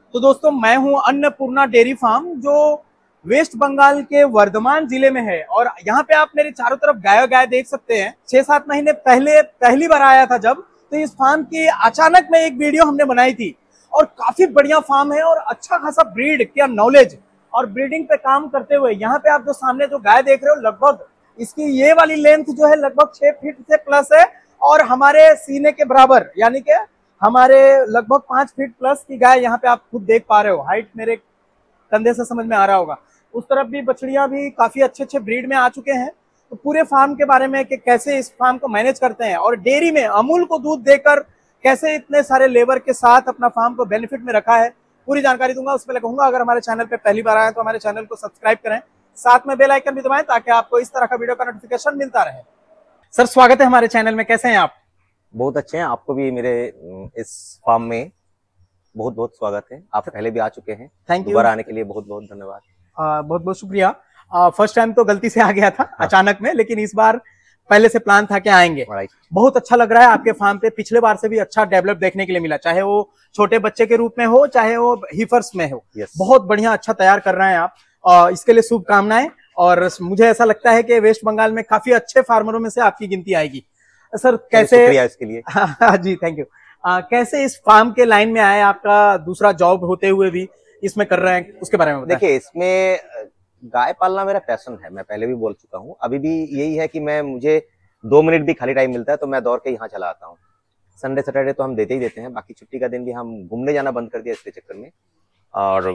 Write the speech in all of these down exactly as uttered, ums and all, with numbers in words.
तो दोस्तों मैं हूं अन्नपूर्णा डेयरी फार्म जो वेस्ट बंगाल के वर्धमान जिले में है। और यहाँ पे आप मेरे चारों तरफ गाय गाय देख सकते हैं। छह सात महीने पहले पहली बार आया था जब, तो इस फार्म की अचानक में एक वीडियो हमने बनाई थी और काफी बढ़िया फार्म है और अच्छा खासा ब्रीड क्या नॉलेज और ब्रीडिंग पे काम करते हुए यहाँ पे आप जो सामने जो गाय देख रहे हो, लगभग इसकी ये वाली लेंथ जो है लगभग छह फीट से प्लस है और हमारे सीने के बराबर, यानी कि हमारे लगभग पांच फीट प्लस की गाय यहाँ पे आप खुद देख पा रहे हो। हाइट मेरे कंधे से समझ में आ रहा होगा। उस तरफ भी बछड़ियां भी काफी अच्छे अच्छे ब्रीड में आ चुके हैं। तो पूरे फार्म के बारे में कि कैसे इस फार्म को मैनेज करते हैं और डेयरी में अमूल को दूध देकर कैसे इतने सारे लेबर के साथ अपना फार्म को बेनिफिट में रखा है, पूरी जानकारी दूंगा। उससे पहले कहूंगा अगर हमारे चैनल पे पहली बार आए तो हमारे चैनल को सब्सक्राइब करें, साथ में बेल आइकन भी दबाएं ताकि आपको इस तरह का वीडियो का नोटिफिकेशन मिलता रहे। सर स्वागत है हमारे चैनल में, कैसे हैं आप? बहुत अच्छे हैं। आपको भी मेरे इस फार्म में बहुत बहुत स्वागत है। आप पहले भी आ चुके हैं। Thank you. दोबारा आने के लिए बहुत बहुत धन्यवाद। आ, बहुत बहुत शुक्रिया। फर्स्ट टाइम तो गलती से आ गया था हाँ। अचानक में, लेकिन इस बार पहले से प्लान था कि आएंगे। बहुत अच्छा लग रहा है आपके फार्म पे। पिछले बार से भी अच्छा डेवलप देखने के लिए मिला, चाहे वो छोटे बच्चे के रूप में हो चाहे वो हीफर्स में हो। बहुत बढ़िया अच्छा तैयार कर रहे हैं आप, आ, इसके लिए शुभकामनाएं। और मुझे ऐसा लगता है कि वेस्ट बंगाल में काफी अच्छे फार्मरों में से आपकी गिनती आएगी। सर कैसे? शुक्रिया इसके लिए। हाँ जी, थैंक यू। आ, कैसे इस फार्म के लाइन में आए? आपका दूसरा जॉब होते हुए भी इसमें कर रहे हैं, उसके बारे में बताएं। देखिए, इसमें गाय पालना मेरा पैशन है, मैं पहले भी बोल चुका हूँ। अभी भी यही है कि मैं मुझे दो मिनट भी खाली टाइम मिलता है तो मैं दौड़ के यहाँ चला आता हूँ। संडे सैटरडे तो हम देते ही देते हैं, बाकी छुट्टी का दिन भी हम घूमने जाना बंद कर दिया इसके चक्कर में। और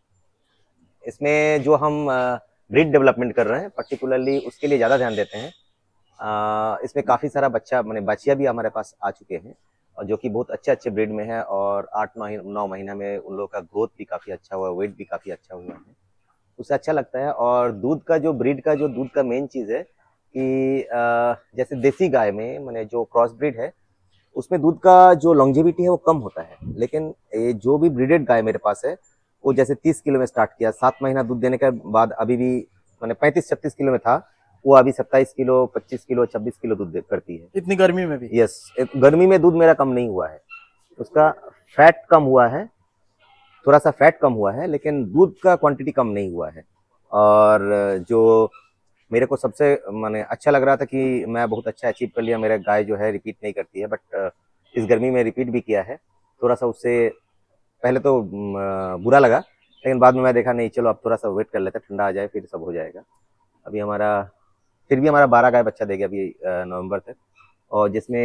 इसमें जो हम ब्रीड डेवलपमेंट कर रहे हैं पर्टिकुलरली उसके लिए ज्यादा ध्यान देते हैं। आ, इसमें काफी सारा बच्चा मैंने बच्चियां भी हमारे पास आ चुके हैं और जो कि बहुत अच्छे अच्छे ब्रीड में है और आठ नौ नौ महीना में उन लोगों का ग्रोथ भी काफी अच्छा हुआ है, वेट भी काफी अच्छा हुआ है, उससे अच्छा लगता है। और दूध का जो ब्रीड का जो दूध का मेन चीज है कि आ, जैसे देसी गाय में मैंने जो क्रॉस ब्रीड है उसमें दूध का जो लॉन्जेविटी है वो कम होता है, लेकिन ये जो भी ब्रीडेड गाय मेरे पास है वो जैसे तीस किलो में स्टार्ट किया, सात महीना दूध देने के बाद अभी भी मैंने पैंतीस छत्तीस किलो में था, वो अभी सत्ताईस किलो पच्चीस किलो छब्बीस किलो दूध करती है। इतनी गर्मी में भी? यस, गर्मी में दूध मेरा कम नहीं हुआ है, उसका फैट कम हुआ है, थोड़ा सा फैट कम हुआ है, लेकिन दूध का क्वांटिटी कम नहीं हुआ है। और जो मेरे को सबसे माने अच्छा लग रहा था कि मैं बहुत अच्छा अचीव कर लिया, मेरा गाय जो है रिपीट नहीं करती है, बट इस गर्मी में रिपीट भी किया है। थोड़ा सा उससे पहले तो बुरा लगा, लेकिन बाद में मैं देखा नहीं चलो अब थोड़ा सा वेट कर लेते, ठंडा आ जाए फिर सब हो जाएगा। अभी हमारा फिर भी हमारा बारह गाय बच्चा देगा अभी नवंबर तक, और जिसमें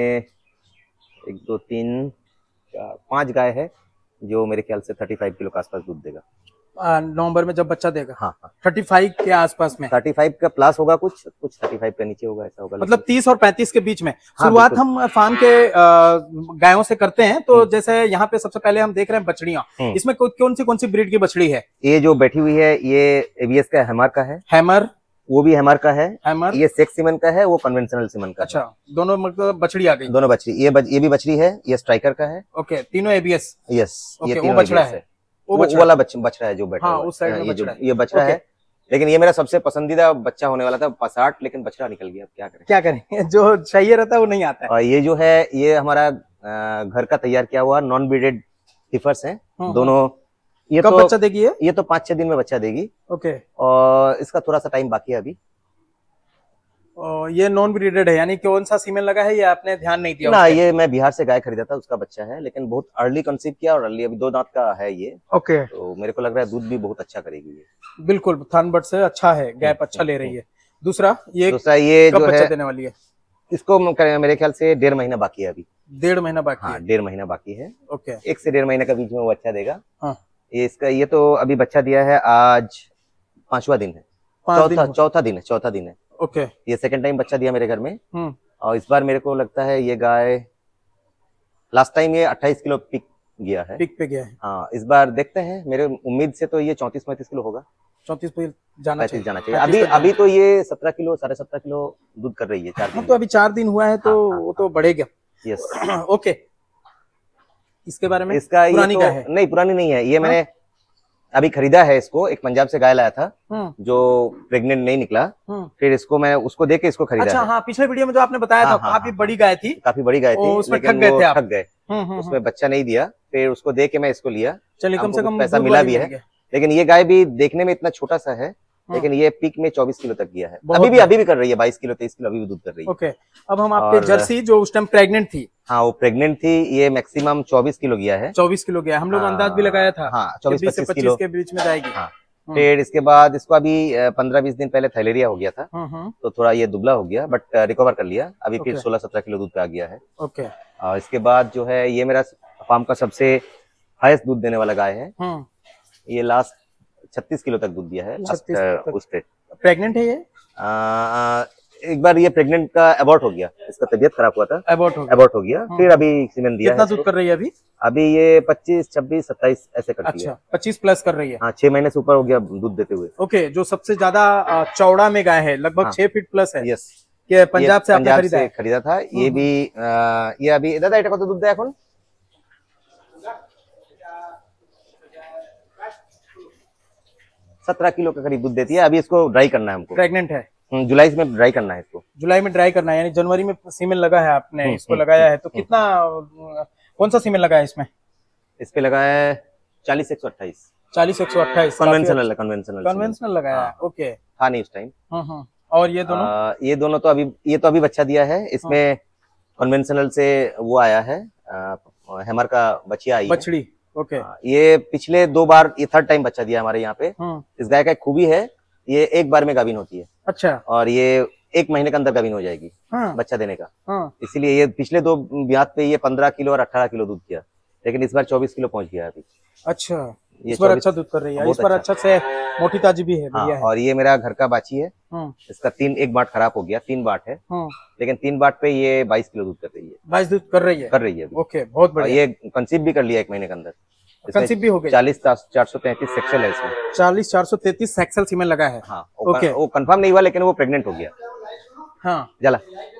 एक दो तीन चार पांच गाय है जो मेरे ख्याल से पैंतीस किलो के आसपास दूध देगा नवंबर में जब बच्चा देगा। हाँ हाँ, पैंतीस के आसपास में। पैंतीस का प्लस होगा, कुछ कुछ पैंतीस का नीचे होगा, ऐसा होगा। मतलब तीस और पैंतीस के बीच में। हाँ, शुरुआत हम फार्म के गायों से करते हैं, तो जैसे यहाँ पे सबसे पहले हम देख रहे हैं बछड़ियां। इसमें कौन सी कौन सी ब्रीड की बछड़ी है? ये जो बैठी हुई है ये एबीएस का हैमर का है। हैमर? वो भी हैमर का है। हैमर? ये सेक्स सीमन का है, वो कन्वेंशनल सीमन का। अच्छा, दोनों मतलब बछड़ी आ गई? दोनों बछड़ी। ये बच, ये भी बछड़ी है, ये स्ट्राइकर का है। ओके, तीनों एबीएस? यस, ये वो बछड़ा है, वो वाला बछड़ा है जो बैठा हाँ, उस साइड में ये जो ये बछड़ा है। लेकिन ये मेरा सबसे पसंदीदा बच्चा होने वाला था पसाट, लेकिन बछड़ा निकल गया। अब क्या करें क्या करें जो चाहिए रहता है वो नहीं आता है। और ये जो है ये हमारा घर का तैयार किया हुआ नॉन ब्रीडेड हीफर्स हैं दोनों। ये कब तो बच्चा देगी? है ये तो पाँच छह दिन में बच्चा देगी। ओके, और इसका थोड़ा सा टाइम बाकी है अभी। और ये नॉन ब्रीडेड है, यानी कौन सा सीमेन लगा है ये आपने ध्यान नहीं दिया? ना, ये मैं बिहार से गाय खरीदा था, उसका बच्चा है, लेकिन बहुत अर्ली कंसीव किया और अर्ली अभी दो दांत का है ये। ओके, तो मेरे को लग रहा है दूध भी बहुत अच्छा करेगी ये। बिल्कुल, थर्नबर्ड से अच्छा है, गैप अच्छा ले रही है। दूसरा ये दूसरा ये कब जो बच्चा है देने वाली है? इसको मेरे ख्याल से डेढ़ महीना बाकी है अभी। डेढ़ महीना बाकी? हाँ, डेढ़ महीना बाकी है। ओके, एक से डेढ़ महीने का बीच में वो बच्चा देगा। हाँ, ये इसका ये तो अभी बच्चा दिया है, आज पांचवा दिन है, चौथा चौथा दिन है चौथा दिन है। ओके, ये सेकंड टाइम बच्चा दिया मेरे घर में। और इस बार मेरे को लगता है ये गाय लास्ट टाइम ये अट्ठाईस किलो पिक गया है, पिक पे गया है। हाँ, इस बार देखते हैं, मेरे उम्मीद से तो ये चौंतीस पैंतीस किलो होगा। चौंतीस पे जाना चाहिए, जाना चाहिए। अभी अभी तो ये सत्रह किलो साढ़े सत्रह किलो दूध कर रही है चार दिन। तो अभी चार दिन हुआ है तो वो तो बढ़ेगा। यस। ओके, इसके बारे में? इसका पुरानी गाय है? नहीं, पुरानी नहीं है, ये मैंने अभी खरीदा है इसको। एक पंजाब से गाय लाया था जो प्रेग्नेंट नहीं निकला, फिर इसको मैं उसको देके इसको खरीदा। अच्छा, हाँ, पिछले वीडियो में जो आपने बताया था काफी बड़ी गाय थी, काफी बड़ी गाय थी, उसमें ठग गए थे आप। ठग गए, उसमें बच्चा नहीं दिया, फिर उसको दे के मैं इसको लिया। चलिए, कम से कम पैसा दूध मिला वाली भी मिल है, गया। लेकिन ये गाय भी देखने में इतना छोटा सा है, लेकिन ये पीक में चौबीस किलो तक गया है। बहुत अभी भी बढ़िया। अभी भी कर रही है बाईस किलो तेईस किलो अभी भी दूध कर रही है। ओके, अब हम आपके और- जर्सी जो उस टाइम प्रेग्नेंट थी, हाँ वो प्रेग्नेंट थी, ये मैक्सिमम चौबीस किलो गया है। चौबीस किलो गया, हम लोग हाँ, अंदाज भी लगाया था। हाँ, कि चौबीस बीस से पच्चीस किलो पच्चीस के बीच में जाएगी। हाँ। हम्म, फिर इसके बाद इसको अभी पंद्रह बीस दिन पहले थैलेरिया हो गया था, हम्म, हम्म, तो थोड़ा ये दुबला हो गया, बट रिकवर कर लिया। अभी फिर ओके। सोलह सत्रह किलो दूध पे आ गया है। ओके। और इसके बाद जो है ये मेरा फार्म का सबसे हाईएस्ट दूध देने वाला गाय है। हम्म, ये लास्ट छत्तीस किलो तक दूध दिया है लास्ट छत्तीस तक। उस पे। प्रेग्नेंट है ये? आ, आ, एक बार ये प्रेग्नेंट का अबॉर्ट हो गया, इसका तबीयत खराब हुआ था, अबॉर्ट हो गया। अबॉर्ट हो गया। फिर अभी सीमेंट दिया कितना है दूध इसको। कर रही है अभी? अभी ये पच्चीस छब्बीस सत्ताईस ऐसे करती अच्छा, है। पच्चीस प्लस कर रही है। हाँ, छह महीने से ऊपर हो गया दूध देते हुए। ओके, जो सबसे ज्यादा अ, चौड़ा में गाय है, लगभग हाँ। छह फीट प्लस है, यस, ये पंजाब से आपने पंजाब खरीदा से है? खरीदा था। ये हम्म, भी आ, ये अभी दादा এটা কত दूध দেয় এখন? सत्रह किलो का करीब दूध देती है। अभी इसको ड्राई करना है हमको, प्रेग्नेंट है। हम्म, जुलाई में ड्राई करना है इसको। जुलाई में ड्राई करना है, यानी जनवरी में सीमेन लगा है आपने, हम्म, इसको हम्म, लगाया है तो कितना अ, कौन सा सीमेन लगा है इसमें? इस पे लगा है चालीस एक सौ अट्ठाईस चालीस एक सौ अट्ठाईस कन्वेंशनल है, कन्वेंशनल कन्वेंशनल लगाया है। ओके। था नहीं उस टाइम। हम्म, हम्म। और ये दोनों? आ, ये दोनों तो अभी ये तो अभी बच्चा दिया है। इसमें कन्वेंशनल से वो आया है, आ, हैमर का बच्चिया आई है। बछड़ी। ओके। आ, ये पिछले दो बार ये थर्ड टाइम बच्चा दिया हमारे यहाँ पे। हम्म, इस गाय का एक खूबी है, ये एक बार में गाभिन होती है अच्छा। और ये एक महीने के अंदर गाभिन हो जाएगी हाँ, बच्चा देने का। हाँ, इसीलिए ये पिछले दो ब्यात पे ये पंद्रह किलो और अठारह किलो दूध किया, लेकिन इस बार चौबीस किलो पहुंच गया अभी। अच्छा। ये इस बार चौबीस अच्छा दूध कर रही है, बहुत इस बार अच्छा। अच्छा से मोटी ताजी भी है, हाँ, बढ़िया है। और ये मेरा घर का बाछी है। हम्म, इसका तीन एक बाट खराब हो गया, तीन बाट है, हम्म, लेकिन तीन बाट पे ये बाईस किलो दूध कर रही है। बाईस दूध कर रही है। कर रही है अभी। ओके, बहुत और बढ़िया। ये कंसीव भी कर लिया एक महीने के अंदर। कंसीव भी हो गई? चालीस चार सौ तैंतीस सेक्शल है इसमें। चालीस चार सौ तैतीस सेक्सल सीमेन लगा है। हाँ, वो, ओके। वो कंफर्म नहीं हुआ, लेकिन वो प्रेग्नेंट हो गया। हाँ, जला।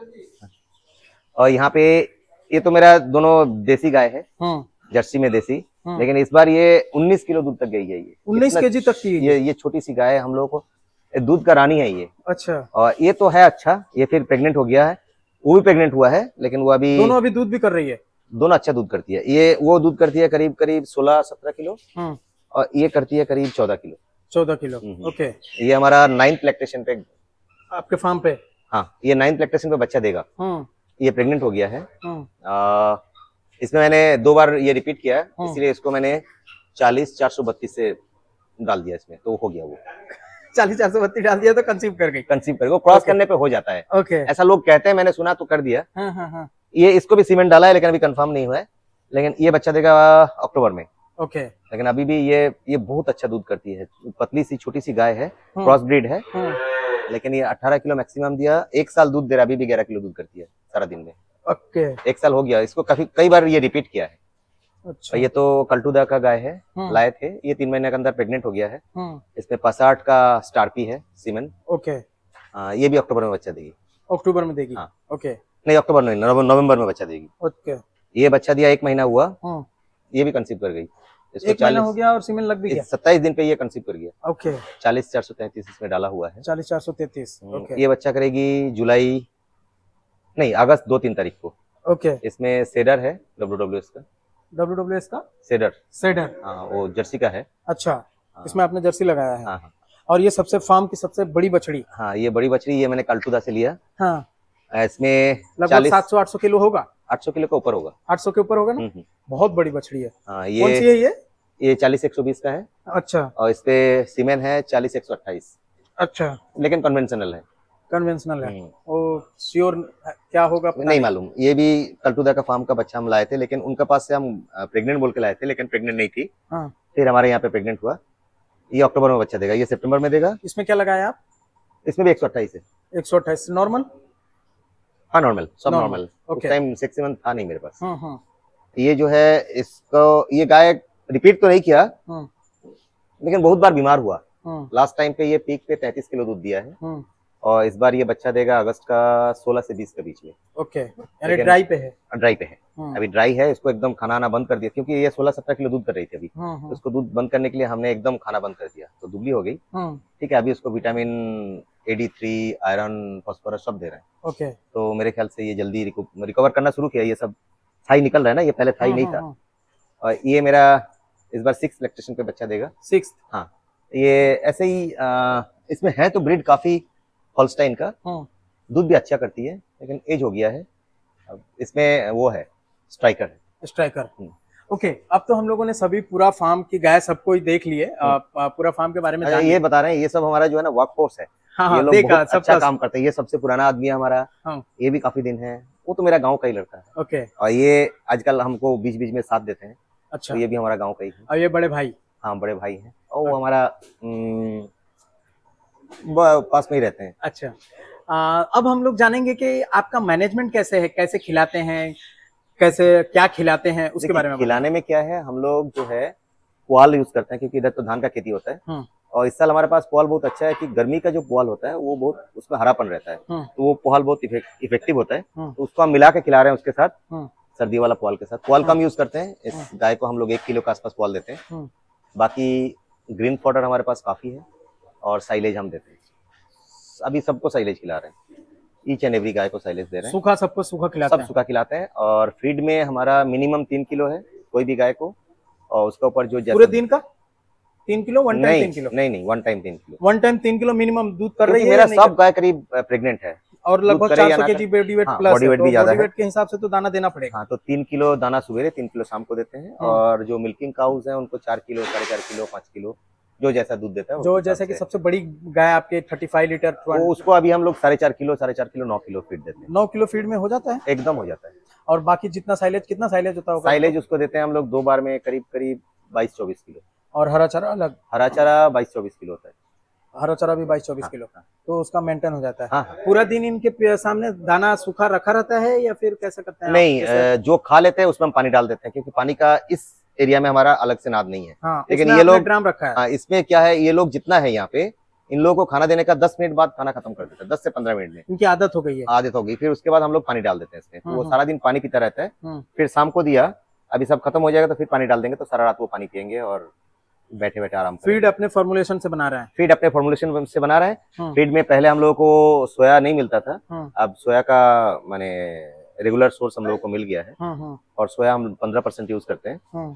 और यहाँ पे ये तो मेरा दोनों देसी गाय है, हम्म, जर्सी में देसी, हम्म। लेकिन इस बार ये उन्नीस किलो दूध तक गई है। ये उन्नीस इतना- केजी तक की है ये ये छोटी सी गाय है, हम लोग को ये दूध का रानी है ये। अच्छा। और ये तो है अच्छा, ये फिर प्रेग्नेंट हो गया है, वो भी प्रेग्नेंट हुआ है, लेकिन वो अभी दोनों अभी दूध भी कर रही है? दोनों अच्छा दूध करती है। ये वो दूध करती है करीब करीब सोलह सत्रह किलो, हम्म, और ये करती है करीब चौदह किलो। चौदह किलो। हम्म। ओके। ये हमारा नाइन्थ लैक्टेशन पे, आपके फार्म पे? हाँ ये नाइन्थ लैक्टेशन पे बच्चा देगा। हम्म, ये प्रेग्नेंट हो गया है। हम्म, आ, इसमें मैंने दो बार ये रिपीट किया है, हम्म। इसलिए इसको मैंने चालीस चार सौ बत्तीस से डाल दिया इसमें, तो हो गया वो चालीस चार सौ बत्तीस डाल दिया तो कंसीव कर गई। कंसीव करेगा, क्रॉस Okay. करने पे हो जाता है, ओके। ऐसा लोग कहते हैं, मैंने सुना तो कर दिया। हाँ, हाँ, हाँ। ये इसको भी सीमेंट डाला है, लेकिन अभी कंफर्म नहीं हुआ है, लेकिन ये बच्चा देगा अक्टूबर में। ओके। लेकिन अभी भी ये ये बहुत अच्छा दूध करती है, पतली सी छोटी सी गाय है, हम्म। क्रॉस ब्रीड है, हम्म, लेकिन ये अठारह किलो मैक्सिमम दिया, एक साल दूध दे रहा, अभी भी ग्यारह किलो दूध करती है सारा दिन में। ओके। एक साल हो गया इसको, काफी कई बार ये रिपीट किया है। अच्छा। और ये तो कल्टूदा का गाय है, हम्म। लाए थे, ये तीन महीने के अंदर प्रेग्नेंट हो गया है। हम्म, इसमें पसाठ का स्टारपी है सीमन, ओके। आ, ये भी अक्टूबर में बच्चा देगी। अक्टूबर में देगी? हाँ। ओके। नहीं अक्टूबर नहीं, नवंबर नवंबर में बच्चा देगी। ओके। ये बच्चा दिया, एक महीना हुआ, हम्म, ये भी कंसीव कर गई। इसको एक महीना हो गया और सीमेन लग भी गया? सत्ताईस दिन पे ये कंसीव कर गया। ओके। चालीस चार सौ तैंतीस इसमें डाला हुआ है। चालीस चार सौ तैतीस। ओके। ये बच्चा करेगी जुलाई नहीं अगस्त दो तीन तारीख को। ओके। इसमें सेडर है, डब्ल्यू डब्ल्यू एस का डब्ल्यू डब्ल्यू एस का सेडर, सेडर? हाँ वो जर्सी का है। अच्छा, इसमें आपने जर्सी लगाया है। हाँ हाँ और ये सबसे फार्म की सबसे बड़ी बछड़ी? हाँ, ये बड़ी बछड़ी, ये मैंने कल्टूदा से लिया। हाँ, इसमें लगभग चालीस सात सौ आठ सौ किलो होगा? आठ सौ किलो का ऊपर होगा। आठ सौ के ऊपर होगा ना? हम्म, हम्म। बहुत बड़ी बछड़ी है। हाँ कौन सी ये है ये? ये चालीस एक सौ बीस का है, अच्छा। और इस पे सीमेन है चालीस एक सौ अट्ठाईस, अच्छा, लेकिन कन्वेंशनल है। कन्वेंशनल है। हम्म। वो श्योर क्या होगा पता नहीं मालूम, ये भी कल्टूदा का फार्म का बच्चा हम लाए थे, लेकिन उनके पास से हम प्रेग्नेंट बोल के लाए थे, लेकिन प्रेग्नेंट नहीं थी। हाँ। फिर हमारे यहाँ पे प्रेग्नेंट हुआ। ये अक्टूबर में बच्चा देगा, ये सितंबर में देगा। इसमें क्या लगाया आप? इसमें भी एक सौ अट्ठाईस है। एक सौ अट्ठाईस नॉर्मल? हाँ नॉर्मल, सब Normal, नॉर्मल। उस okay. टाइम सिक्स मंथ था नहीं मेरे पास। हम्म, हम्म, ये जो है इसको, ये गाय रिपीट तो नहीं किया, हम्म, लेकिन बहुत बार बीमार हुआ। हम्म, लास्ट टाइम पे ये पीक पे तैंतीस किलो दूध दिया है, हम्म। और इस बार ये बच्चा देगा अगस्त का सोलह से बीस के बीच में। ओके, यानी लेकिन- ड्राई पे है? ड्राई पे है, हम्म, अभी ड्राई है। इसको एकदम खाना आना बंद कर दिया, क्योंकि ये सोलह सत्रह किलो दूध कर रही थी अभी। हम्म, तो हम्म, उसको दूध बंद करने के लिए हमने एकदम खाना बंद कर दिया, तो दुबली हो गई। हम्म। ठीक है, अभी उसको vitamin A D three, iron, phosphorus सब दे रहे हैं, ओके। तो मेरे ख्याल से ये जल्दी रिकवर करना शुरू किया। ये सब थाई निकल रहा है ना, ये पहले थाई नहीं हम्म, था। हम्म, और ये मेरा इस बार सिक्स लैक्टेशन पे बच्चा देगा। सिक्स? हाँ, ये ऐसे ही आ, इसमें है तो ब्रीड काफी होल्स्टाइन का, दूध भी अच्छा करती है, लेकिन एज हो गया है। अब इसमें वो है स्ट्राइकर है। Striker, okay. अब तो हम लोगों ने सभी पूरा फार्म की गाय सबको ही देख लिए, पूरा फार्म के बारे में जान ये बता रहे हैं, ये सब हमारा जो है ना वर्क फोर्स है। हाँ, हाँ, ये लोग देखा, बहुत अच्छा काम करते हैं। ये सबसे पुराना आदमी है हमारा। हाँ। ये भी काफी दिन है, वो तो मेरा गांव का ही लड़का है। ओके। और ये आजकल हमको बीच बीच में साथ देते हैं। अच्छा। तो ये भी हमारा गांव का ही है। और ये बड़े भाई? हाँ, बड़े भाई हैं, और वो हमारा पास में ही रहते हैं। अच्छा। आ, अब हम लोग जानेंगे कि आपका मैनेजमेंट कैसे है, कैसे खिलाते हैं, कैसे क्या खिलाते हैं, उसके बारे में। खिलाने में क्या है, हम लोग जो है पुआल यूज करते हैं, क्योंकि इधर तो धान का खेती होता है। और इस साल हमारे पास पुआल बहुत अच्छा है कि गर्मी का जो पुआल होता है वो बहुत उसमें हरापन रहता है, तो वो पुआल बहुत इफेक्टिव होता है। तो उसको हम मिला के खिला रहे हैं उसके साथ, सर्दी वाला पुआल के साथ। पुआल कम यूज करते हैं, इस गाय को हम लोग एक किलो के आसपास पुआल देते हैं। बाकी ग्रीन फॉडर हमारे पास काफी है, और साइलेज हम देते हैं। अभी सबको साइलेज खिला रहे हैं, ईच एंड एवरी गाय को साइलेज दे रहे हैं। सूखा सबको सूखा खिलाते हैं? सब सूखा खिलाते हैं। और फीड में हमारा मिनिमम तीन किलो है कोई भी गाय को, और उसके ऊपर जो पूरे दिन का तीन किलो वन टाइम तीन किलो नहीं नहीं वन टाइम तीन किलो वन टाइम तीन किलो मिनिमम दूध कर रही है। मेरा सब गाय करीब प्रेग्नेंट है, और लगभग चार सौ KG body weight plus, body weight भी ज्यादा है। बॉडी वेट के हिसाब से तो दाना देना पड़ेगा। हाँ, तो तीन किलो दाना सुबह, तीन किलो शाम को देते हैं। और जो मिल्किंग काउज है उनको चार किलो, साढ़े चार किलो, पाँच किलो, जो जैसा दूध देता है। जो जैसे कि सबसे बड़ी गाय आपके पैंतीस लीटर, वो उसको अभी हम लोग साढ़े चार किलो साढ़े चार किलो नौ किलो फीड देते हैं। नौ किलो फीड में हो जाता है? एकदम हो जाता है। और बाकी जितना साइलेज, कितना साइलेज होता होगा? साइलेज उसको देते हैं हम लोग दो बार में करीब करीब बाईस चौबीस किलो। और हरा चारा अलग? हरा चारा बाईस चौबीस किलो होता है। हरा चारा भी बाईस चौबीस किलो, तो उसका मेंटेन हो जाता है। हाँ। पूरा दिन इनके सामने दाना सूखा रखा रहता है या फिर कैसे करते हैं? नहीं, जो खा लेते हैं उसमें हम पानी डाल देते हैं, क्योंकि पानी का इस एरिया में हमारा अलग से नाद नहीं है। हाँ, लेकिन ये लोग ड्राम रखा है। हाँ, इसमें क्या है, ये लोग जितना है यहाँ पे, इन लोगों को खाना देने का दस मिनट बाद खाना खत्म कर देते हैं, दस से पंद्रह मिनट में। इनकी आदत हो गई है? आदत हो गई। फिर उसके बाद हम लोग पानी डाल देते हैं इसमें, तो वो सारा दिन पानी पीता रहता है। फिर शाम को दिया, अभी सब खत्म हो जाएगा तो फिर पानी डाल देंगे, तो सारा रात वो पानी पियेंगे और बैठे बैठे आराम। फीड अपने फॉर्मुलेशन से बना रहे हैं? फीड अपने फॉर्मुलेशन से बना रहे हैं। फीड में पहले हम लोगों को सोया नहीं मिलता था, अब सोया का माने रेगुलर सोर्स हम लोगों को मिल गया है, और सोया हम पंद्रह परसेंट यूज करते हैं।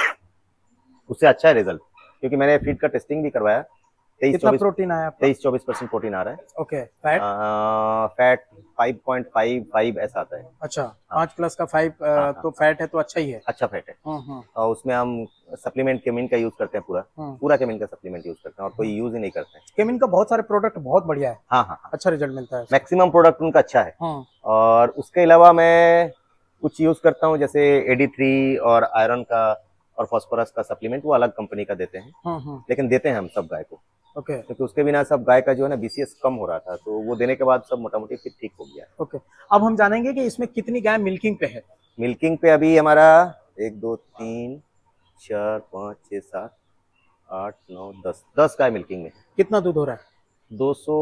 उससे अच्छा है रिजल्ट, क्योंकि मैंने फीड का टेस्टिंग भी करवाया। तेईस चौबीस प्रोटीन आया? तेईस चौबीस परसेंट प्रोटीन आ रहा है। Okay. Fat? Fat five point five five ऐसा आता है। अच्छा, पाँच प्लस का फाइव, तो फैट है तो अच्छा ही है। अच्छा फैट है। और उसमें हम सप्लीमेंट केमिन का यूज करते हैं, पूरा पूरा केमिन का सप्लीमेंट यूज करते हैं, और कोई यूज ही नहीं करते हैं। केमिन का बहुत सारे प्रोडक्ट बहुत बढ़िया है। हाँ हाँ, अच्छा रिजल्ट मिलता है, मैक्सिमम प्रोडक्ट उनका अच्छा है। और उसके अलावा मैं कुछ यूज करता हूँ, जैसे एडी थ्री और आयरन का और फास्फोरस का सप्लीमेंट, वो अलग कंपनी का देते हैं, लेकिन देते हैं हम सब गाय को। ओके। okay. क्योंकि उसके बिना सब गाय का जो है ना बीसीएस कम हो रहा था, तो वो देने के बाद सब मोटा मोटी फिर ठीक हो गया। Okay okay. अब हम जानेंगे कि इसमें कितनी गाय मिल्किंग पे है? मिल्किंग पे अभी हमारा एक दो तीन चार पाँच छः सात आठ नौ दस दस गाय मिल्किंग में। कितना दूध हो रहा है? दो सौ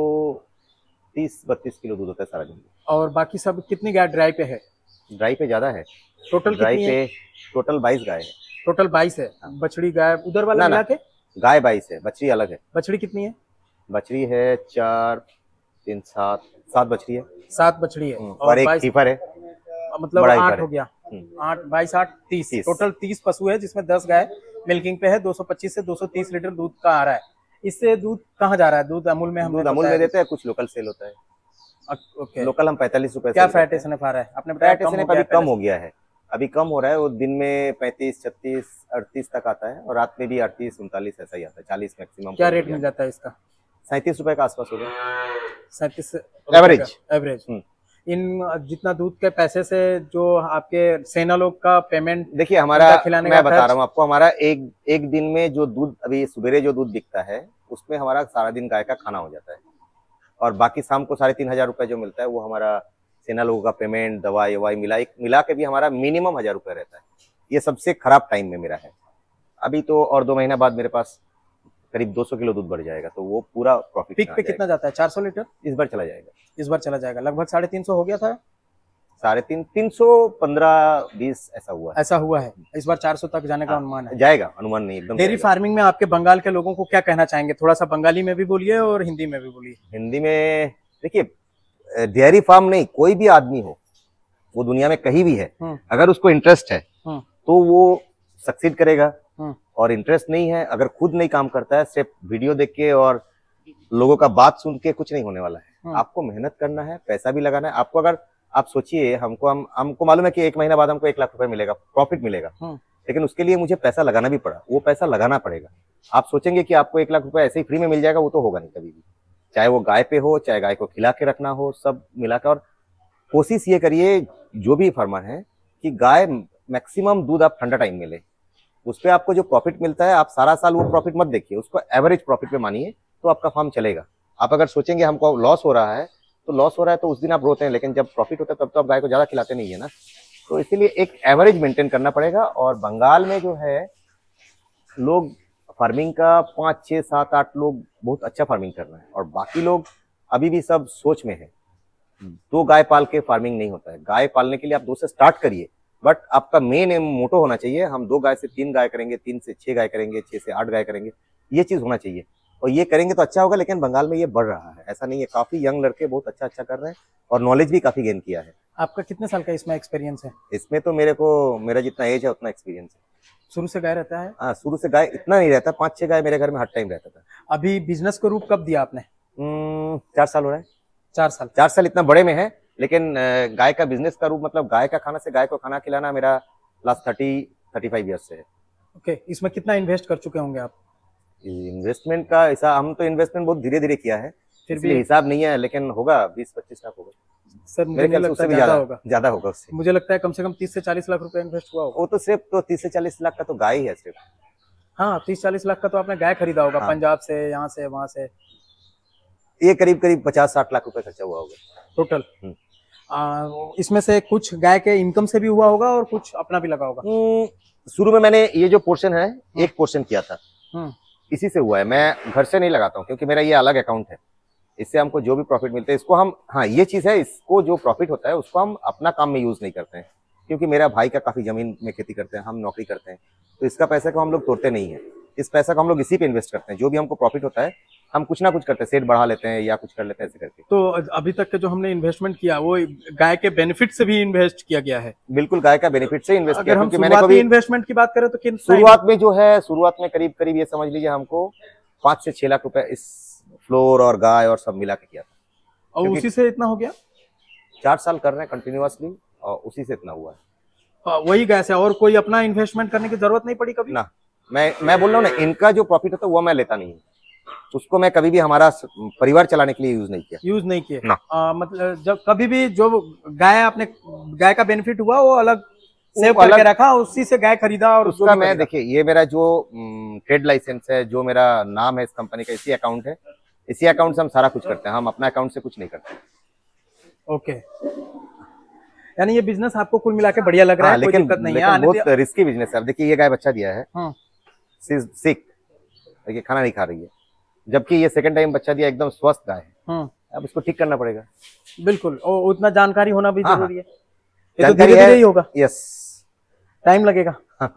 तीस बत्तीस किलो दूध होता है सारा दिन। और बाकी सब कितनी गाय ड्राई पे है? ड्राई पे ज्यादा है। टोटल ड्राई पे टोटल बाईस गाय है। टोटल बाईस है। बछड़ी गाय उधर वाला मिला के? गाय बाईस है, बछड़ी अलग है। बछड़ी कितनी है? बछड़ी है चार तीन सात सात बछड़ी है। सात बछड़ी है और एक कीपर है, मतलब आठ हो गया। आठ बाईस आठ तीस, टोटल तीस पशु है, जिसमें दस गाय मिल्किंग पे है। दो सौ पच्चीस से दो सौ तीस लीटर दूध का आ रहा है। इससे दूध कहाँ जा रहा है? दूध अमूल में हम दूध अमूल में देते हैं, कुछ लोकल सेल होता है। ओके। लोकल हम पैंतालीस रुपए। क्या फैट एसएनएफ आ रहा है? आपने बताया अभी कम हो गया है, अभी कम हो रहा है। वो दिन में पैंतीस छत्तीस अड़तीस तक आता है, और रात में भी अड़तीस उनतालीस ऐसा ही आता है, चालीस मैक्सिमम। क्या रेट मिल जाता है इसका? सैंतीस रुपए के आसपास होगा, सैंतीस एवरेज एवरेज। इन जितना दूध के पैसे से जो आपके सेना लोग का पेमेंट, देखिए हमारा, मैं बता रहा हूँ आपको, हमारा एक एक दिन में जो दूध, अभी सवेरे जो दूध बिकता है उसमें हमारा सारा दिन गाय का खाना हो जाता है, और बाकी शाम को साढ़े तीन हजार रुपए जो मिलता है वो हमारा सेना लोगों का पेमेंट, दवाई ववाई मिला मिला के भी हमारा मिनिमम हजार रुपए रहता है। ये सबसे खराब टाइम में मेरा है। अभी तो और दो महीना बाद मेरे पास करीब दो सौ किलो दूध बढ़ जाएगा, तो वो पूरा प्रॉफिट। पिक पे कितना जाता है? चार सौ लीटर इस बार चला जाएगा। इस बार चला जाएगा, लगभग साढ़े तीन सौ हो गया था। साढ़े तीन तीन सौ पंद्रह बीस ऐसा हुआ है। ऐसा हुआ है। इस बार चार सौ तक जाने का अनुमान है? जाएगा, अनुमान नहीं, एकदम। डेयरी फार्मिंग में आपके बंगाल के लोगों को क्या कहना चाहेंगे? थोड़ा सा बंगाली में भी बोलिए और हिंदी में भी बोलिए। हिंदी में देखिए, डेयरी फार्म नहीं, कोई भी आदमी हो, वो दुनिया में कहीं भी है, अगर उसको इंटरेस्ट है तो वो सक्सीड करेगा, और इंटरेस्ट नहीं है, अगर खुद नहीं काम करता है, सिर्फ वीडियो देख के और लोगों का बात सुन के कुछ नहीं होने वाला है। आपको मेहनत करना है, पैसा भी लगाना है। आपको अगर आप सोचिए, हमको हम हमको मालूम है कि एक महीना बाद हमको एक लाख रुपए मिलेगा, प्रॉफिट मिलेगा, लेकिन उसके लिए मुझे पैसा लगाना भी पड़ा, वो पैसा लगाना पड़ेगा। आप सोचेंगे कि आपको एक लाख रुपए ऐसे ही फ्री में मिल जाएगा, वो तो होगा नहीं कभी भी। चाहे वो गाय पे हो, चाहे गाय को खिला के रखना हो, सब मिलाकर। और कोशिश ये करिए जो भी फार्मर है कि गाय मैक्सिमम दूध आप ठंडा टाइम में ले, उस पर आपको जो प्रॉफिट मिलता है, आप सारा साल वो प्रॉफिट मत देखिए, उसको एवरेज प्रॉफिट पे मानिए, तो आपका फार्म चलेगा। आप अगर सोचेंगे हमको लॉस हो रहा है, तो लॉस हो रहा है तो उस दिन आप रोते हैं, लेकिन जब प्रॉफिट होता है तब तो आप गाय को ज्यादा खिलाते नहीं है ना। तो इसीलिए एक एवरेज मेंटेन करना पड़ेगा। और बंगाल में जो है लोग फार्मिंग का पाँच छः सात आठ लोग बहुत अच्छा फार्मिंग कर रहे हैं, और बाकी लोग अभी भी सब सोच में है। दो गाय पाल के फार्मिंग नहीं होता है। गाय पालने के लिए आप दो से स्टार्ट करिए, बट आपका मेन एम मोटो होना चाहिए, हम दो गाय से तीन गाय करेंगे, तीन से छह गाय करेंगे, छह से आठ गाय करेंगे, ये चीज होना चाहिए। और ये करेंगे तो अच्छा होगा। लेकिन बंगाल में ये बढ़ रहा है, ऐसा नहीं है, काफी यंग लड़के बहुत अच्छा अच्छा कर रहे हैं, और नॉलेज भी काफी गेन किया है। आपका कितने साल का इसमें एक्सपीरियंस है? इसमें तो मेरे को, मेरा जितना एज है उतना एक्सपीरियंस है। शुरू से गाय रहता है? हाँ, शुरू से गाय इतना नहीं रहता, पाँच छह गाय मेरे घर में हर टाइम रहता था। अभी बिजनेस को रूप कब दिया आपने? चार साल हो रहा है। चार साल चार साल इतना बड़े में है, लेकिन गाय का बिजनेस का रूप, मतलब गाय का खाना से गाय को खाना खिलाना मेरा last thirty thirty five years से है। ओके, इसमें कितना इन्वेस्ट कर चुके होंगे आप? इन्वेस्टमेंट का हिसाब, हम तो इन्वेस्टमेंट बहुत धीरे धीरे किया है, फिर भी हिसाब नहीं है, लेकिन होगा बीस पच्चीस लाख होगा सर। मुझे नहीं लगता ज्यादा होगा, ज्यादा होगा उससे। मुझे लगता है कम से कम तीस से चालीस लाख रुपए इन्वेस्ट हुआ होगा। वो तो सिर्फ तो तीस से चालीस लाख का तो गाय ही है सिर्फ। हाँ, तीस चालीस लाख का तो आपने गाय खरीदा होगा। हाँ। पंजाब से, यहाँ से, वहां से, ये करीब करीब पचास साठ लाख रुपए खर्चा हुआ होगा टोटल। आ, इसमें से कुछ गाय के इनकम से भी हुआ होगा और कुछ अपना भी लगा होगा। शुरू में मैंने ये जो पोर्शन है, एक पोर्शन किया था, इसी से हुआ है। मैं घर से नहीं लगाता हूँ, क्योंकि मेरा ये अलग अकाउंट है। इससे हमको जो भी प्रॉफिट मिलता है, इसको हम, हाँ ये चीज है, इसको जो प्रॉफिट होता है उसको हम अपना काम में यूज नहीं करते हैं, क्योंकि मेरा भाई का काफी जमीन में खेती करते हैं, हम नौकरी करते हैं, तो इसका पैसा को हम लोग तोड़ते नहीं है। इस पैसा को हम लोग इसी पे इन्वेस्ट करते हैं। जो भी हमको प्रॉफिट होता है हम कुछ ना कुछ करते हैं, सेट बढ़ा लेते हैं या कुछ कर लेते हैं, ऐसे करके। तो अभी तक के जो हमने इन्वेस्टमेंट किया वो गाय के बेनिफिट से भी इन्वेस्ट किया गया है? बिल्कुल, गाय का बेनिफिट से इन्वेस्ट किया। अगर हम शुरुआती इन्वेस्टमेंट की बात करें तो किन शुरुआत में जो है, शुरुआत में करीब करीब ये समझ लीजिए हमको पांच से छह लाख रुपए इस फ्लोर और गाय और सब मिला के किया था। और उसी से इतना हो गया? चार साल कर रहे हैं कंटिन्यूअसली, और उसी से इतना हुआ है। वही गाय से, और कोई अपना इन्वेस्टमेंट करने की जरूरत नहीं पड़ी कभी ना? मैं मैं बोल रहा हूँ ना, इनका जो प्रॉफिट होता है वो मैं लेता नहीं हूँ, उसको मैं कभी भी हमारा परिवार चलाने के लिए यूज नहीं किया। यूज नहीं किया ना। आ, मतलब जब कभी भी जो गाय आपने, गाय का बेनिफिट हुआ वो अलग सेव करके रखा, उसी से गाय खरीदा, और उसका मैं, देखिए ये मेरा जो ट्रेड लाइसेंस है, जो मेरा नाम है इस कंपनी का, इसी अकाउंट है, इसी अकाउंट से हम सारा कुछ करते हैं, हम अपना अकाउंट से कुछ नहीं करते। ओके, यानी ये बिजनेस आपको कुल मिला के बढ़िया लग रहा है, लेकिन, कोई दिक्कत नहीं है। बहुत रिस्की बिजनेस है। अब देखिए ये गाय बच्चा दिया है, सिक, देखिए खाना नहीं खा रही है, जबकि ये सेकंड टाइम बच्चा दिया, एकदम स्वस्थ गाय है। अब इसको ठीक करना पड़ेगा। बिल्कुल, और उतना जानकारी होना भी जरूरी है। ये तो धीरे धीरे ही होगा। यस, टाइम लगेगा।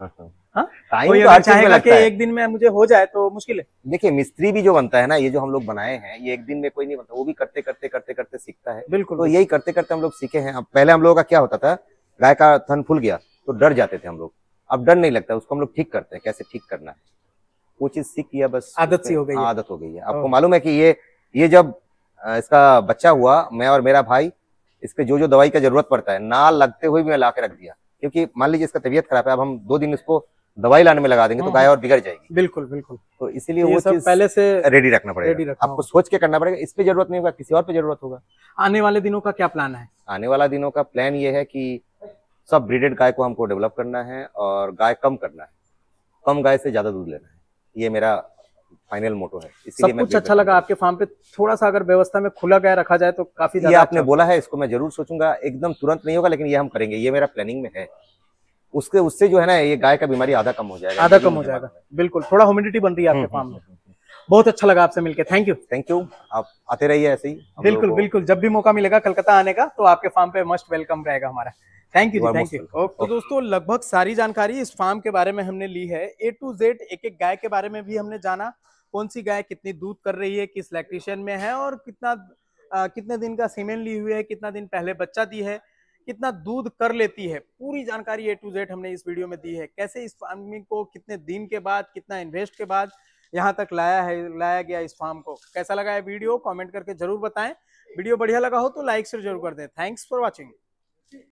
टाइम तो हर चीज में लगता है। एक दिन में मुझे हो जाए तो मुश्किल है। देखिए मिस्त्री भी जो बनता है ना, ये जो हम लोग बनाए हैं, ये एक दिन में कोई नहीं बनता, वो भी करते करते करते करते सीखता है। बिल्कुल, तो यही करते करते हम लोग सीखे हैं। अब पहले हम लोगों का क्या होता था, गाय का थन फूल गया तो डर जाते थे हम लोग, अब डर नहीं लगता, उसको हम लोग ठीक करते हैं, कैसे ठीक करना है, वो चीज सीख किया, बस आदत सी हो गई है। आदत हो गई है। आपको मालूम है कि ये ये जब इसका बच्चा हुआ, मैं और मेरा भाई, इसके जो जो दवाई का जरूरत पड़ता है ना लगते हुए भी मैं ला के रख दिया, क्योंकि मान लीजिए इसका तबीयत खराब है, अब हम दो दिन इसको दवाई लाने में लगा देंगे तो गाय और बिगड़ जाएगी। बिल्कुल बिल्कुल, तो इसीलिए वो चीज पहले से रेडी रखना पड़ेगा, आपको सोच के करना पड़ेगा। इस पे जरूरत नहीं होगा, किसी और पे जरूरत होगा। आने वाले दिनों का क्या प्लान है? आने वाला दिनों का प्लान ये है कि सब ब्रीडेड गाय को हमको डेवलप करना है, और गाय कम करना है, कम गाय से ज्यादा दूध लेना है, ये मेरा फाइनल मोटो है। सब कुछ अच्छा लगा आपके फार्म पे, थोड़ा सा अगर व्यवस्था में खुला गाय रखा जाए तो काफी ज्यादा। ये आपने बोला है, इसको मैं जरूर सोचूंगा, एकदम तुरंत नहीं होगा, लेकिन ये हम करेंगे, ये मेरा प्लानिंग में है। उसके उससे जो है ना, ये गाय का बीमारी आधा कम हो जाएगा, आधा कम हो जाएगा। बिल्कुल, थोड़ा ह्यूमिडिटी बन रही है आपके फार्म में। बहुत अच्छा लगा आपसे मिलकर, थैंक यू। थैंक यू, आप आते रहिए ऐसे ही। बिल्कुल बिल्कुल, जब भी मौका मिलेगा कलकत्ता आने का तो आपके फार्म पे मस्ट वेलकम रहेगा हमारा। थैंक यू जी, थैंक यू। तो दोस्तों, लगभग सारी जानकारी इस फार्म के बारे में हमने ली है, ए टू जेड एक एक गाय के बारे में भी हमने जाना, कौन सी गाय कितनी दूध कर रही है, किस लैक्टेशन में है, और कितना आ, कितने दिन का सीमेन ली हुई है, कितना दिन पहले बच्चा दी है, कितना दूध कर लेती है, पूरी जानकारी ए टू जेड हमने इस वीडियो में दी है। कैसे इस फार्मिंग को कितने दिन के बाद, कितना इन्वेस्ट के बाद यहाँ तक लाया है, लाया गया इस फार्म को। कैसा लगा है वीडियो, कमेंट करके जरूर बताएं। वीडियो बढ़िया लगा हो तो लाइक शेयर जरूर कर दें। Thanks for watching.